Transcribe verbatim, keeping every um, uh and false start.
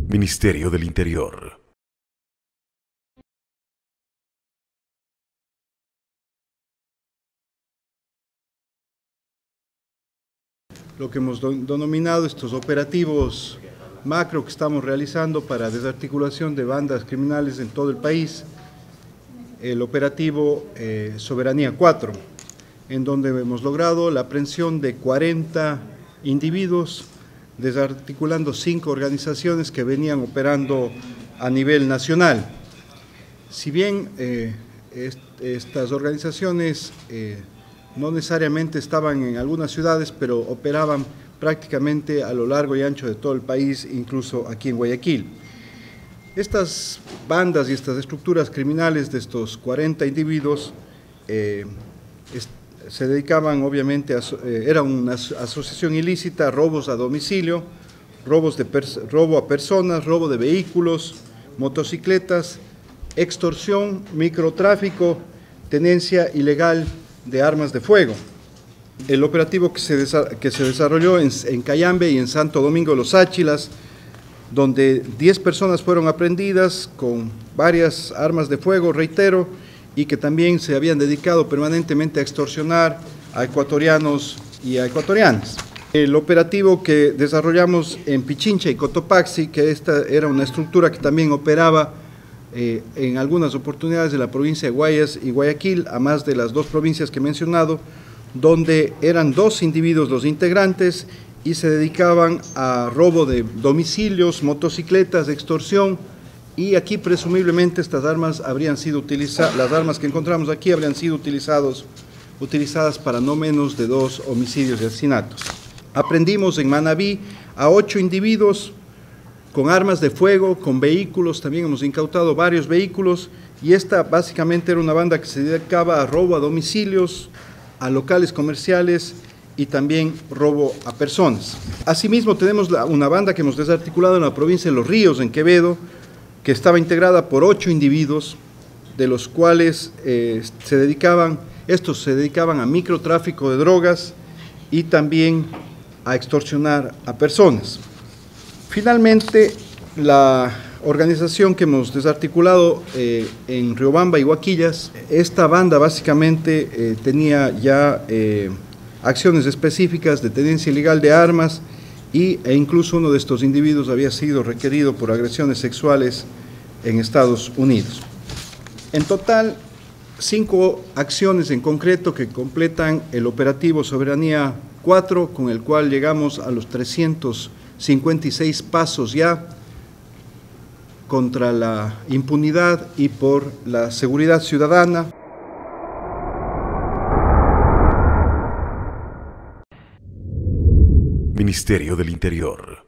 Ministerio del Interior. Lo que hemos denominado estos operativos macro que estamos realizando para desarticulación de bandas criminales en todo el país, el operativo eh, Soberanía cuatro, en donde hemos logrado la aprehensión de cuarenta individuos, desarticulando cinco organizaciones que venían operando a nivel nacional. Si bien eh, est estas organizaciones eh, no necesariamente estaban en algunas ciudades, pero operaban prácticamente a lo largo y ancho de todo el país, incluso aquí en Guayaquil. Estas bandas y estas estructuras criminales de estos cuarenta individuos eh, se dedicaban obviamente a, eh, era una asociación ilícita, robos a domicilio, robos de robo a personas, robo de vehículos, motocicletas, extorsión, microtráfico, tenencia ilegal de armas de fuego. El operativo que se, que se desarrolló en, en Cayambe y en Santo Domingo de los Áchilas, donde diez personas fueron aprehendidas con varias armas de fuego, reitero, y que también se habían dedicado permanentemente a extorsionar a ecuatorianos y a ecuatorianas. El operativo que desarrollamos en Pichincha y Cotopaxi, que esta era una estructura que también operaba eh, en algunas oportunidades de la provincia de Guayas y Guayaquil, a más de las dos provincias que he mencionado, donde eran dos individuos los integrantes y se dedicaban a robo de domicilios, motocicletas, extorsión, y aquí presumiblemente estas armas habrían sido utilizadas, las armas que encontramos aquí habrían sido utilizados, utilizadas para no menos de dos homicidios y asesinatos. Aprendimos en Manabí a ocho individuos con armas de fuego, con vehículos, también hemos incautado varios vehículos, y esta básicamente era una banda que se dedicaba a robo a domicilios, a locales comerciales y también robo a personas. Asimismo tenemos la, una banda que hemos desarticulado en la provincia de Los Ríos, en Quevedo, que estaba integrada por ocho individuos, de los cuales eh, se dedicaban, estos se dedicaban a microtráfico de drogas y también a extorsionar a personas. Finalmente, la organización que hemos desarticulado eh, en Riobamba y Huaquillas, esta banda básicamente eh, tenía ya eh, acciones específicas de tenencia ilegal de armas y, e incluso uno de estos individuos había sido requerido por agresiones sexuales en Estados Unidos. En total, cinco acciones en concreto que completan el operativo Soberanía cuatro, con el cual llegamos a los trescientos cincuenta y seis pasos ya contra la impunidad y por la seguridad ciudadana. Ministerio del Interior.